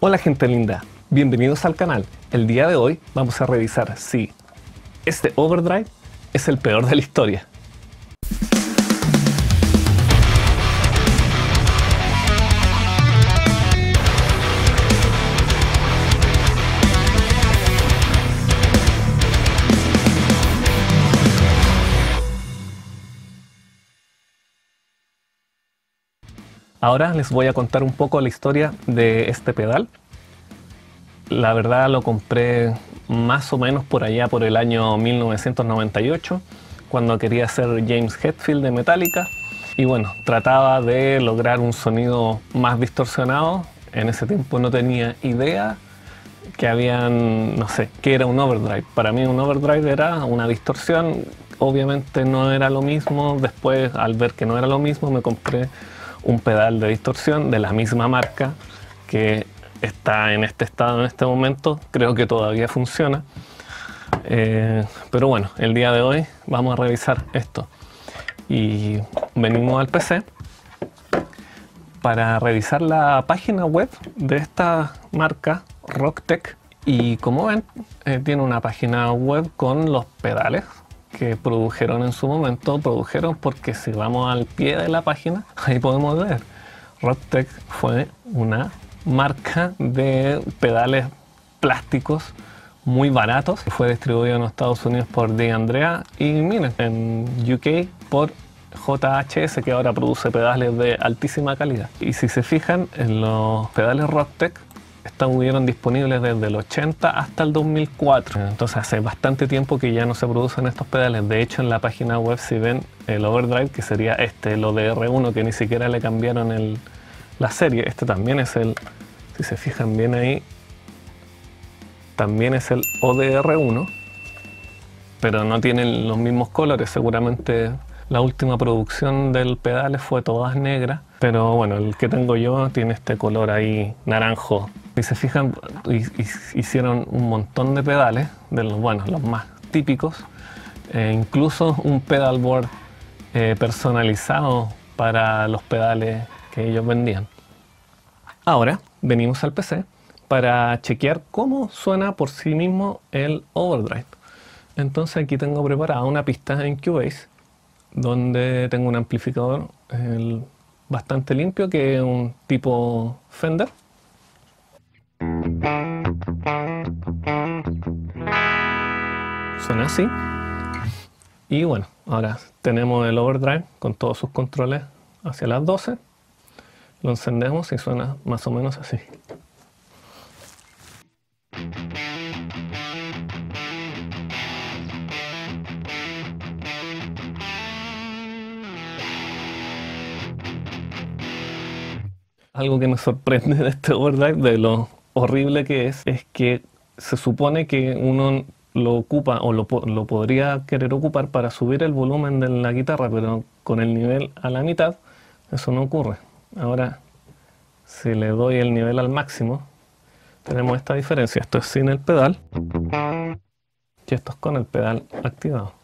Hola gente linda, bienvenidos al canal. El día de hoy vamos a revisar si este overdrive es el peor de la historia. Ahora les voy a contar un poco la historia de este pedal. La verdad lo compré más o menos por allá por el año 1998, cuando quería ser James Hetfield de Metallica. Y bueno, trataba de lograr un sonido más distorsionado. En ese tiempo no tenía idea que habían, no sé, qué era un overdrive. Para mí un overdrive era una distorsión. Obviamente no era lo mismo. Después, al ver que no era lo mismo, me compré un pedal de distorsión de la misma marca que está en este estado en este momento. Creo que todavía funciona, pero bueno, el día de hoy vamos a revisar esto y venimos al PC para revisar la página web de esta marca Rocktech. Y como ven, tiene una página web con los pedales que produjeron en su momento. Produjeron porque si vamos al pie de la página, ahí podemos ver. Rocktech fue una marca de pedales plásticos muy baratos. Fue distribuido en Estados Unidos por De Andrea y miren, en UK por JHS, que ahora produce pedales de altísima calidad. Y si se fijan, en los pedales Rocktech estuvieron disponibles desde el 80 hasta el 2004. Entonces hace bastante tiempo que ya no se producen estos pedales. De hecho, en la página web, si ven el overdrive, que sería este, el ODR1, que ni siquiera le cambiaron la serie. Este también es el, si se fijan bien ahí, también es el ODR1, pero no tienen los mismos colores. Seguramente la última producción del pedal fue todas negras, pero bueno, el que tengo yo tiene este color ahí naranjo. Si se fijan, hicieron un montón de pedales, de los, bueno, los más típicos, incluso un pedalboard personalizado para los pedales que ellos vendían. Ahora venimos al PC para chequear cómo suena por sí mismo el overdrive. Entonces aquí tengo preparada una pista en Cubase donde tengo un amplificador bastante limpio, que es un tipo Fender. Suena así. Y bueno, ahora tenemos el overdrive con todos sus controles hacia las 12. Lo encendemos y suena más o menos así. Algo que me sorprende de este overdrive, de lo horrible que es que se supone que uno lo ocupa o lo podría querer ocupar para subir el volumen de la guitarra, pero con el nivel a la mitad eso no ocurre. Ahora, si le doy el nivel al máximo, tenemos esta diferencia. Esto es sin el pedal y esto es con el pedal activado.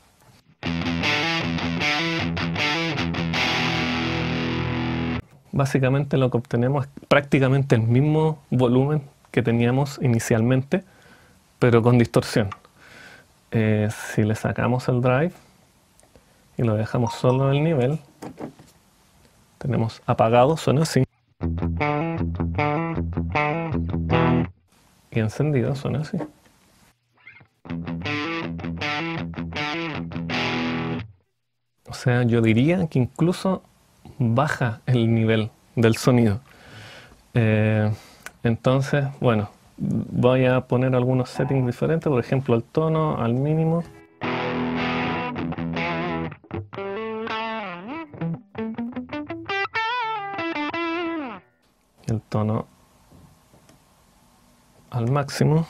Básicamente lo que obtenemos es prácticamente el mismo volumen que teníamos inicialmente, pero con distorsión. Si le sacamos el drive y lo dejamos solo en el nivel, tenemos apagado, suena así. Y encendido, suena así. O sea, yo diría que incluso baja el nivel del sonido. Entonces, bueno, voy a poner algunos settings diferentes, por ejemplo el tono al mínimo. El tono al máximo.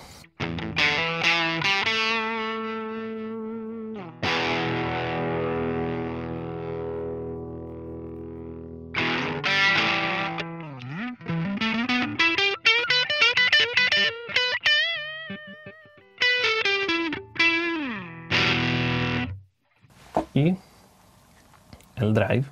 Y el drive.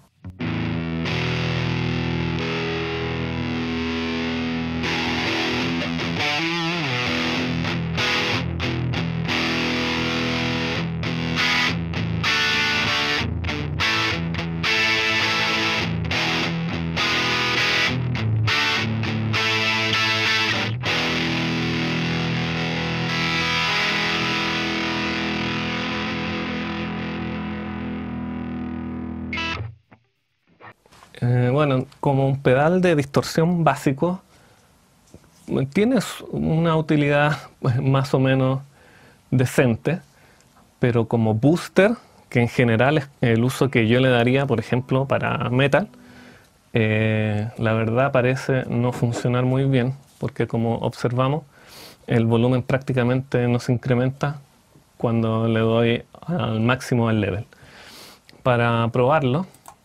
Bueno, como un pedal de distorsión básico, tienes una utilidad pues, más o menos decente, pero como booster, que en general es el uso que yo le daría, por ejemplo, para metal, la verdad parece no funcionar muy bien, porque como observamos, el volumen prácticamente no se incrementa cuando le doy al máximo el level. Para probarlo,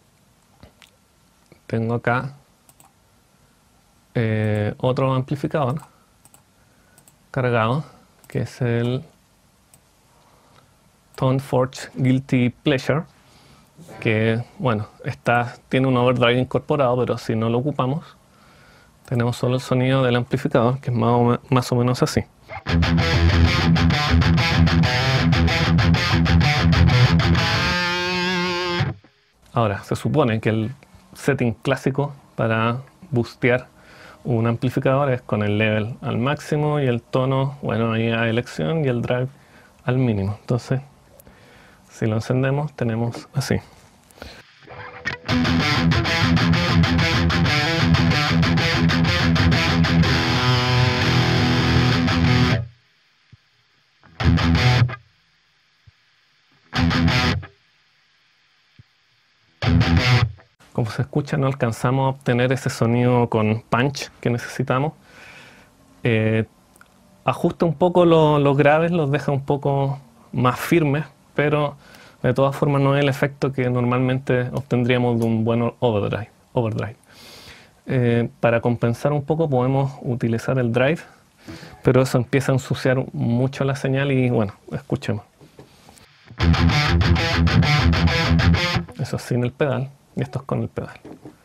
tengo acá otro amplificador cargado, que es el Tone Forge Guilty Pleasure, que bueno, tiene un overdrive incorporado, pero si no lo ocupamos, tenemos solo el sonido del amplificador, que es más o menos así. Ahora, se supone que el setting clásico para boostear un amplificador es con el level al máximo y el tono, bueno, ahí a elección, y el drive al mínimo. Entonces, si lo encendemos, tenemos así. Como se escucha, no alcanzamos a obtener ese sonido con punch que necesitamos. Ajusta un poco los graves, los deja un poco más firmes, pero de todas formas no es el efecto que normalmente obtendríamos de un buen overdrive. Para compensar un poco podemos utilizar el drive, pero eso empieza a ensuciar mucho la señal y bueno, escuchemos. Eso es sin el pedal y esto es con el pedal.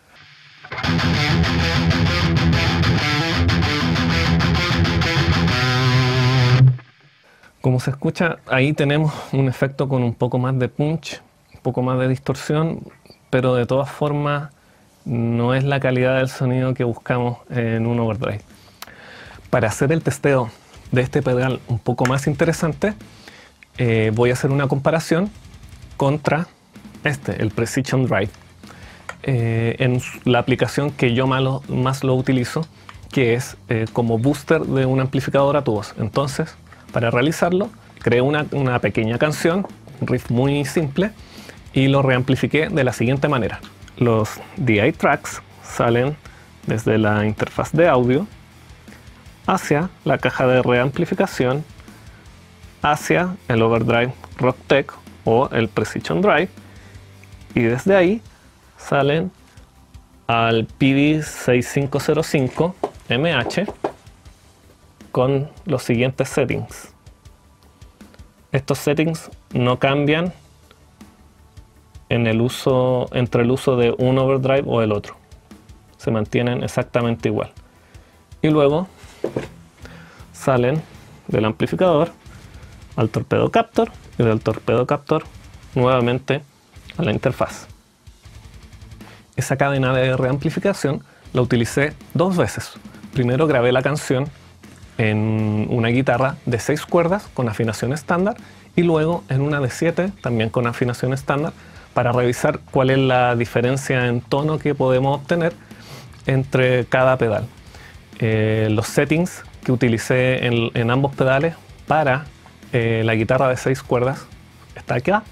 Como se escucha, ahí tenemos un efecto con un poco más de punch, un poco más de distorsión, pero de todas formas no es la calidad del sonido que buscamos en un overdrive. Para hacer el testeo de este pedal un poco más interesante, voy a hacer una comparación contra el Precision Drive, en la aplicación que yo más lo utilizo, que es como booster de un amplificador a tubos. Entonces, para realizarlo, creé una pequeña canción, un riff muy simple, y lo reamplifiqué de la siguiente manera. Los DI tracks salen desde la interfaz de audio hacia la caja de reamplificación, hacia el overdrive Rocktech o el Precision Drive, y desde ahí salen al PD6505 MH con los siguientes settings. Estos settings no cambian entre el uso de un overdrive o el otro. Se mantienen exactamente igual. Y luego salen del amplificador al torpedo captor y del torpedo captor nuevamente a la interfaz. Esa cadena de reamplificación la utilicé dos veces. Primero grabé la canción en una guitarra de 6 cuerdas con afinación estándar y luego en una de 7 también con afinación estándar para revisar cuál es la diferencia en tono que podemos obtener entre cada pedal. Los settings que utilicé en ambos pedales para la guitarra de 6 cuerdas está acá,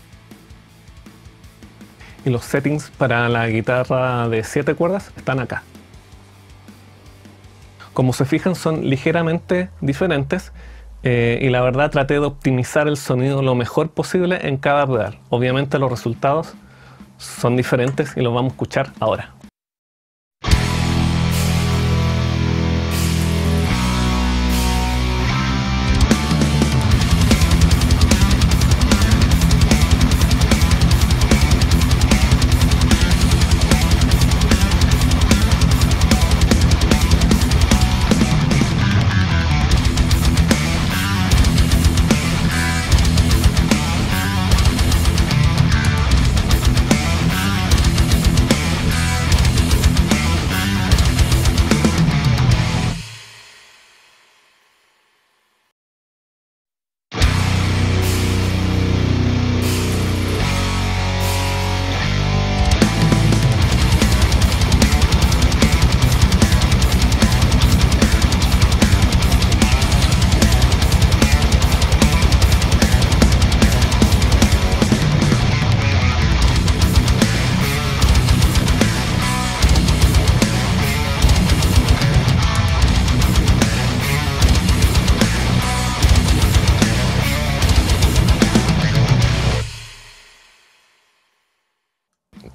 y los settings para la guitarra de 7 cuerdas están acá. Como se fijan, son ligeramente diferentes y la verdad traté de optimizar el sonido lo mejor posible en cada pedal. Obviamente los resultados son diferentes y los vamos a escuchar ahora.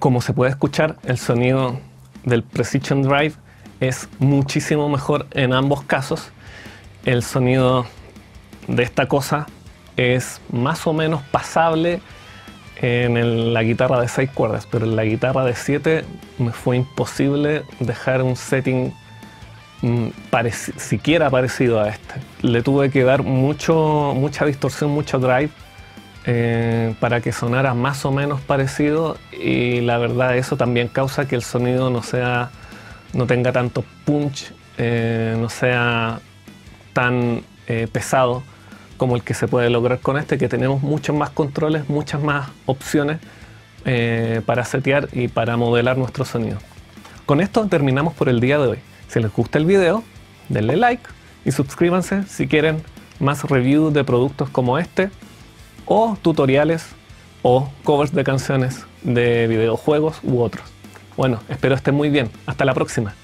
Como se puede escuchar, el sonido del Precision Drive es muchísimo mejor en ambos casos. El sonido de esta cosa es más o menos pasable en la guitarra de 6 cuerdas, pero en la guitarra de 7 me fue imposible dejar un setting siquiera parecido a este. Le tuve que dar mucha distorsión, mucho drive para que sonara más o menos parecido, y la verdad eso también causa que el sonido no tenga tanto punch, no sea tan pesado como el que se puede lograr con este, que tenemos muchos más controles, muchas más opciones para setear y para modelar nuestro sonido. Con esto terminamos por el día de hoy. Si les gusta el video, denle like y suscríbanse si quieren más reviews de productos como este, o tutoriales o covers de canciones de videojuegos u otros. Bueno, espero estén muy bien. Hasta la próxima.